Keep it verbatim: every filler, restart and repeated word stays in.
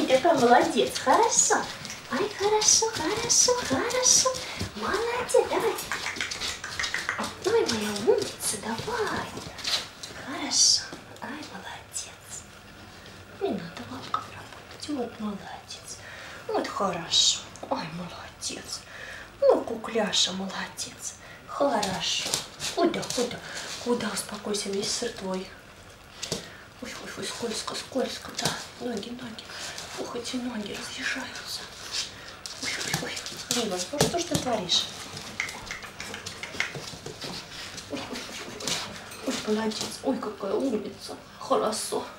какая молодец. Хорошо. Ай, хорошо, хорошо, хорошо. Молодец, давай. Ой, моя умница, давай. Хорошо. Ай, молодец. Не надо лапкой работать. Вот молодец. Вот хорошо. Ой, молодец. Ну, кукляша, молодец. Хорошо. Куда, куда? Куда? Успокойся, весь сыр твой. Ой, ой, ой, скользко, скользко, да. Ноги, ноги. Ух, эти ноги разъезжаются. Ой, ой, ой. Рива, ну что ж ты творишь? Ой, ой, ой, ой. Ой, молодец. Ой, какая умница. Хорошо.